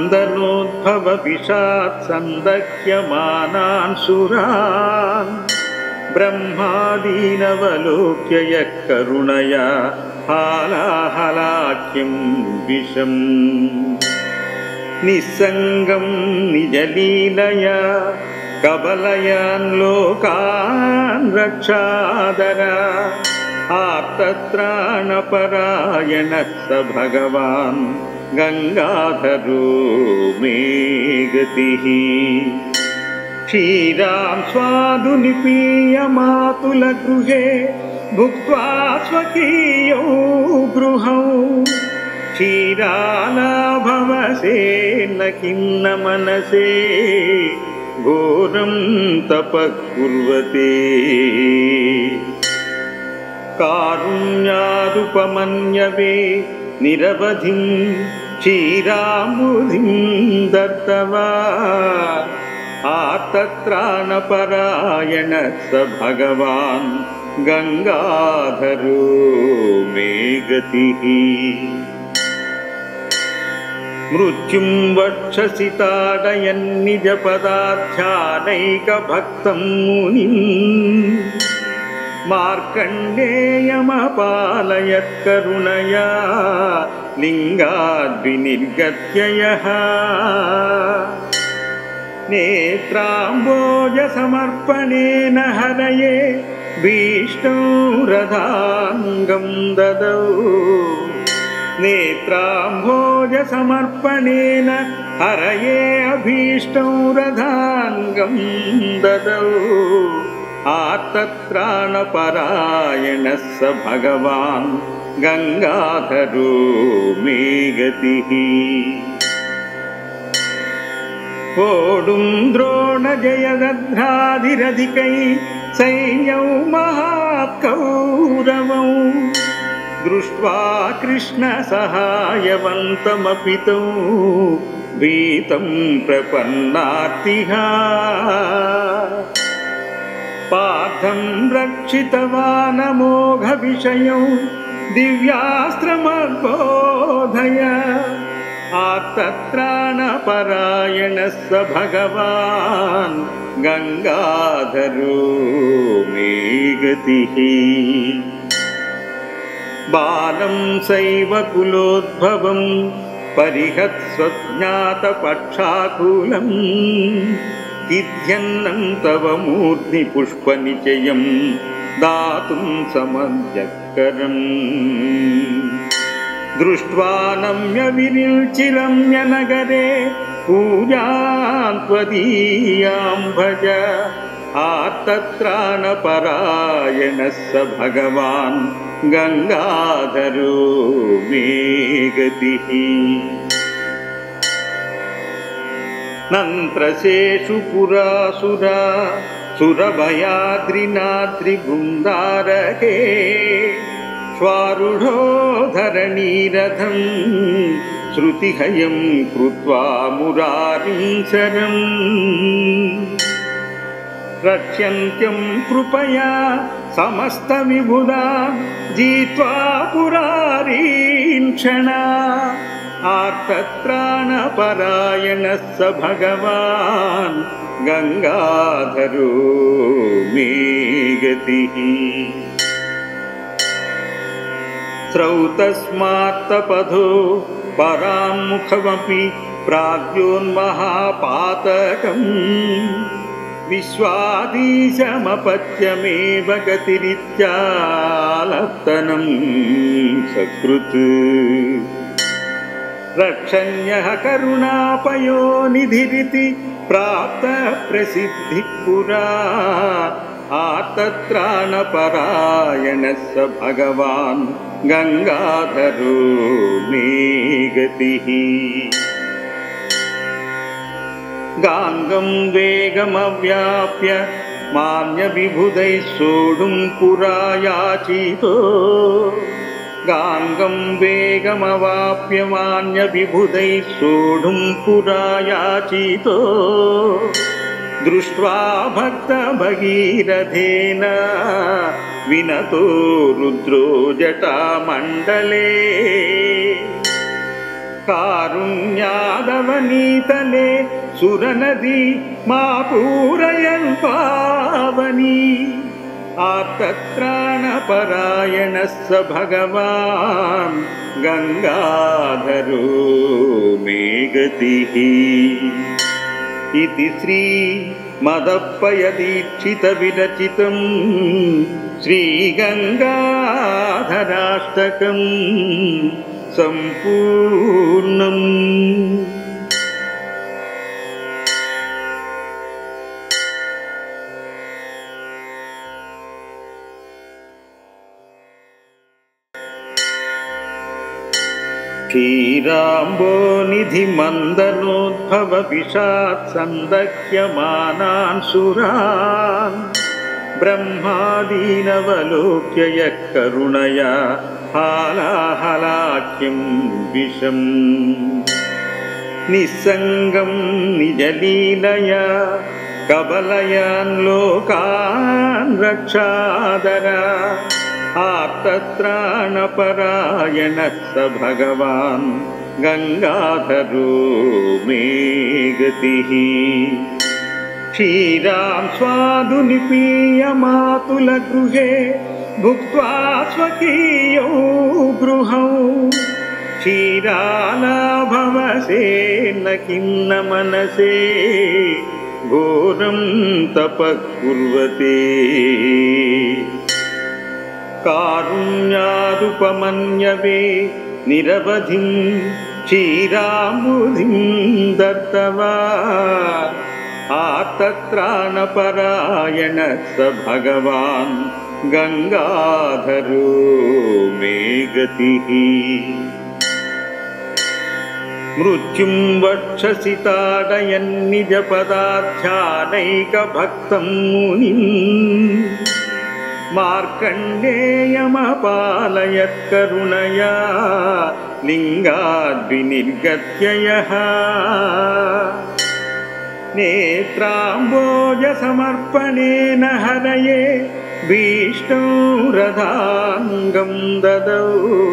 क्रन्दनोद्भव विषात् सन्दह्यमानान् सुरान् ब्रह्मादीनवलोक्य यः करुणया हालाहलाख्यं विषम् निस्सङ्गं निजलीलया कबलयान् लोकान् रक्षादरा आर्तत्राणपरायणः स भगवान् गङ्गाधरो मे गतिः क्षीरां स्वादुनिपीय मातुलगृहे भुक्त्वा स्वकीयौ गृहौ क्षीरालाभवसे न किन्न मनसे घोरं तपः कुर्वते कारुण्यादुपमन्यवे निरवधिं क्षीराम्बुधिं दत्तवा आर्तत्राणपरायणः स भगवान् गङ्गाधरो मे गतिः मृत्युं वक्षसि ताडयन् निजपदाध्यानैकभक्तं मुनिं मार्कण्डेयमपालयत् करुणया लिङ्गाद्विनिर्गत्य यः नेत्राम्बोजसमर्पणेन हरये भीष्टौ रथाङ्गं ददौ नेत्राम्भोजसमर्पणेन हरये अभीष्टौ रथाङ्गं ददौ आर्तत्राणपरायणः स भगवान् गङ्गाधरो मे गतिः ओडुं द्रोणजयद्राधिरधिकै सैन्यौ महाकौरवौ दृष्ट्वा कृष्णसहायवन्तमपि तौ भीतं प्रपन्नार्तिः पार्थं रक्षितवानमोघविषयौ दिव्यास्त्रमबोधय आर्तत्राणपरायणः स भगवान् गङ्गाधरो मे गतिः बालं सैव कुलोद्भवं परिहत्स्वज्ञातपक्षाकुलं किध्यन्नं तव मूर्ध्नि पुष्पनिचयं दातुं समध्यकरम् दृष्ट्वा नम्यविरिचिरम्य नगरे पूजां त्वदीयां भज आर्तत्राणपरायणः स भगवान् गङ्गाधरो मे गतिः नन्त्रशेषु पुरासुरा सुरभयाद्रिनाद्रिबृन्दारके स्वारूढो धरणीरथं श्रुतिहयं कृत्वा मुरारिं शरम् रक्ष्यन्त्यं कृपया समस्तविबुधा जित्वा पुरारीं क्षणा आर्तत्राणपरायणः स भगवान् गङ्गाधरो मे गतिः स्रौतस्मात्तपथो परामुखमपि प्राज्ञोन्महापातकम् विश्वाधीशमपत्यमेव गतिरित्यालप्तनं सकृत् रक्षण्यः करुणापयोनिधिरिति प्राप्तः प्रसिद्धिः पुरा आर्तत्राणपरायणः स भगवान् गङ्गाधरो मे गतिः गाङ्गं वेगमव्याप्य मान्यविबुधैः सोढुं पुरा याचितो गाङ्गं वेगमवाप्य मान्यविबुधैः सोढुं पुरा याचितो दृष्ट्वा भक्तभगीरथेन विनतो रुद्रो जटामण्डले कारुण्याद आरवनीतले सुरनदी मा पूरयन् पावनी आर्तत्राणपरायणः स भगवान् गङ्गाधरो मे गतिः इति श्री मदप्पयदीक्षितविरचितं श्रीगङ्गाधराष्टकम् सम्पूर्णम्। क्षीराम्बोनिधिमन्दनोद्भव विशात् सन्दह्यमानान् सुरान् ब्रह्मादीनवलोक्य यः करुणया हालाहलाख्यं विषम् निस्सङ्गं निजलीलया कबलयान् लोकान् रक्षादरा आर्तत्राणपरायणः स भगवान् गङ्गाधरो मे गतिः क्षीरां स्वादुनिपीयमातुलगृहे भुक्त्वा स्वकीयौ गृहौ क्षीरालाभवसेन किन्न मनसे घोरं तपः कुर्वते कारुण्यादुपमन्यवे निरवधिं क्षीराम्बुधिं दत्तवान् आर्तत्राणपरायणः स भगवान् गङ्गाधरो मे गतिः मृत्युं वक्षसि ताडयन् निजपदाध्यानैकभक्तं मुनिम् मार्कण्डेयमपालयत् करुणया लिङ्गाद्विनिर्गत्य यः नेत्राम्बोजसमर्पणेन हरये भीष्टौ रथाङ्गं ददौ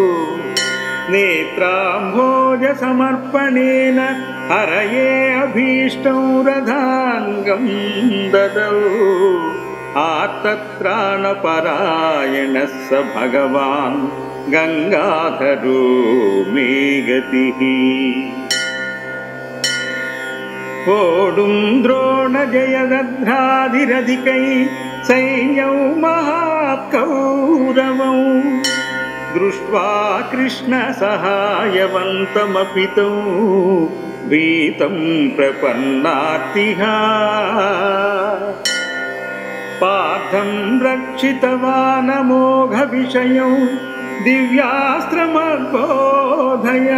नेत्राम्बोजसमर्पणेन हरये अभीष्टौ रथाङ्गं ददौ आर्तत्राणपरायणः स भगवान् गङ्गाधरो मे गतिः ओडुं द्रोणजयद्राधिरधिकै सैन्यौ महाकौरवौ दृष्ट्वा कृष्णसहायवन्तमपि तौ भीतं प्रपन्नार्तिः पार्थं रक्षितवानमोघविषयौ दिव्यास्त्रमबोधय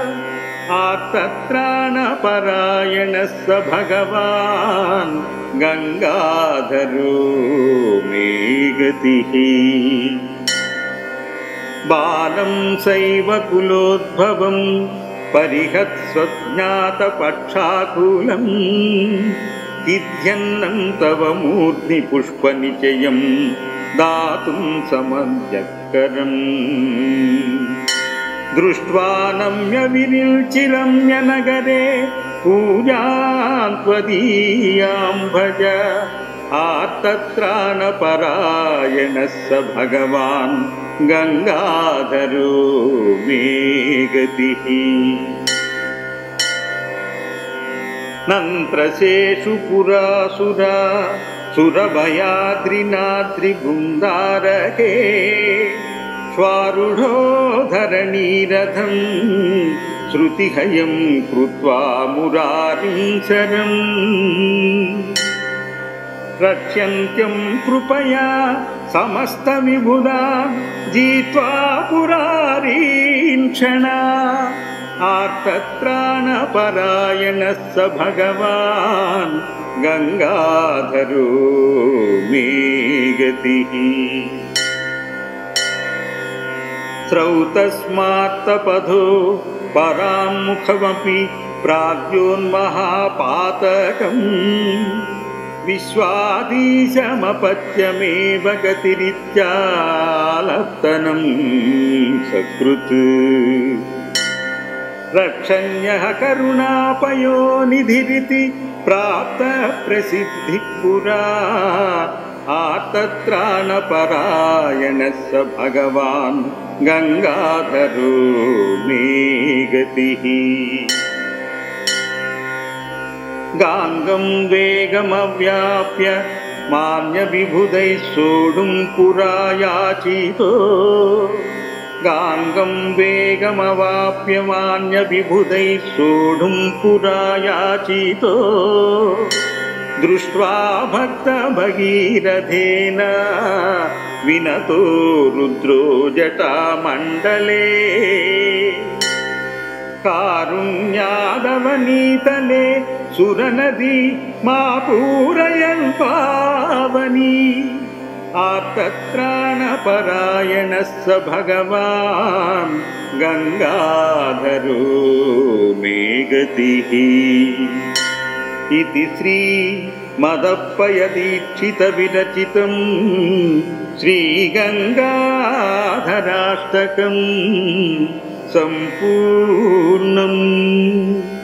आर्तत्राणपरायणः स भगवान् गङ्गाधरो मे गतिः बालं सैव कुलोद्भवं परिहत्स्वज्ञातपक्षाकुलम् इध्यन्नं तव मूर्ध्नि पुष्पनिचयं दातुं समध्यकरम् दृष्ट्वा नम्यविनिर्चिरम्यनगरे पूजां त्वदीयां भज आर्तत्राणपरायणः स भगवान् गङ्गाधरो मे गतिः नन्त्रशेषु पुरासुरा सुरभयाद्रिनाद्रिबृन्दारके स्वारूढो धरणीरथं श्रुतिहयं कृत्वा मुरारिं शरम् रक्ष्यन्त्यं कृपया समस्तविबुधा जित्वा पुरारीं क्षणा आर्तत्राणपरायणः स भगवान् गङ्गाधरो मे गतिः स्रौतस्मात्तपथो परामुखमपि प्राज्ञोन्महापातकम् विश्वाधीशमपत्यमेव गतिरित्यालप्तनं सकृत् रक्षण्यः करुणापयोनिधिरिति प्राप्तः प्रसिद्धिः पुरा आर्तत्राणपरायणः स भगवान् गङ्गाधरो मे गतिः गाङ्गं वेगमव्याप्य मान्यविबुधैः सोढुं पुरा याचितो गाङ्गं वेगमवाप्य मान्यविबुधैः सोढुं पुरा याचितो दृष्ट्वा भक्तभगीरथेन विनतो रुद्रो जटामण्डले कारुण्यादवनीतले सुरनदी मा पूरयन् पावनी आर्तत्राणपरायणः स भगवान् गङ्गाधरो मे गतिः इति श्री मदप्पयदीक्षितविरचितं श्रीगङ्गाधराष्टकम् सम्पूर्णम्।